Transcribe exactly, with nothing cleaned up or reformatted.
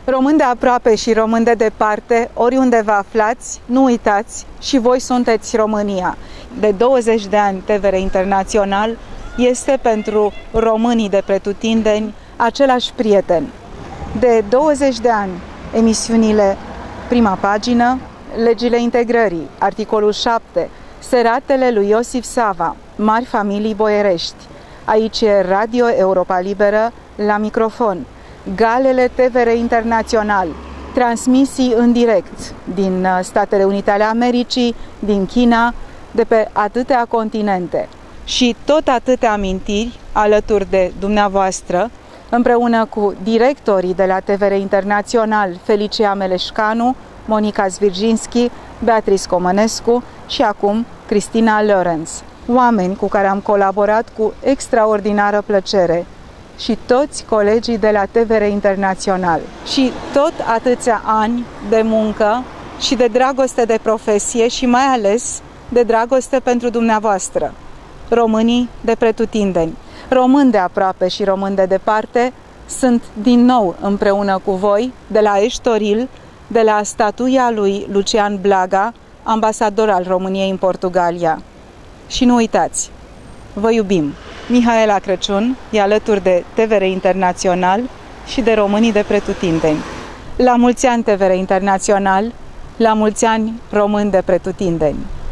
Români de aproape și români de departe, oriunde vă aflați, nu uitați, și voi sunteți România. De douăzeci de ani T V R Internațional este pentru românii de pretutindeni același prieten. De douăzeci de ani emisiunile Prima Pagină, Legile integrării, articolul șapte, Seratele lui Iosif Sava, Mari familii boierești. Aici e Radio Europa Liberă la microfon. Galele T V R Internațional, transmisii în direct din Statele Unite ale Americii, din China, de pe atâtea continente. Și tot atâtea amintiri alături de dumneavoastră, împreună cu directorii de la T V R Internațional, Felicia Meleșcanu, Monica Zvirginski, Beatrice Comănescu și acum Cristina Lorenz. Oameni cu care am colaborat cu extraordinară plăcere. Și toți colegii de la T V R Internațional. Și tot atâția ani de muncă și de dragoste de profesie și mai ales de dragoste pentru dumneavoastră, românii de pretutindeni. Români de aproape și români de departe sunt din nou împreună cu voi de la Estoril, de la statuia lui Lucian Blaga, ambasador al României în Portugalia. Și nu uitați, vă iubim! Mihaela Crăciun e alături de T V R Internațional și de românii de pretutindeni. La mulți ani T V R Internațional, la mulți ani români de pretutindeni!